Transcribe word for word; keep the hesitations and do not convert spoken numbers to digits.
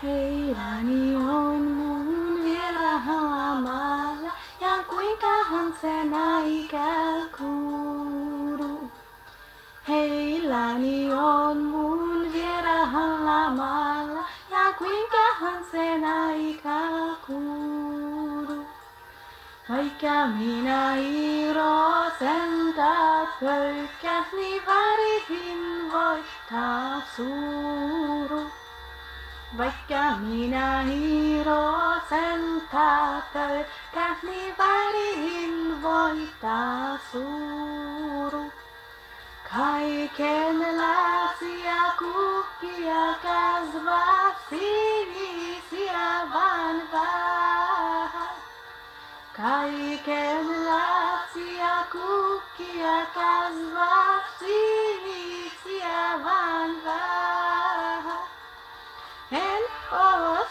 Heilani on mun vierahamalla ja kuinkahan sen aika kuuluu. Heilani on mun vierahamalla ja kuinkahan sen aika kuuluu. Vaikka minä iloisen taas pöykkäs, niin värihin voittaa suru. Vaikka minä iloisen taas pöykkäs, niin värihin voittaa suru. Kaikenlaisia kukkia kasvaa, sinisiä vaan vähän. Kaikenlaisia kukkia kasvaa, sinisiä vaan vähän. En oo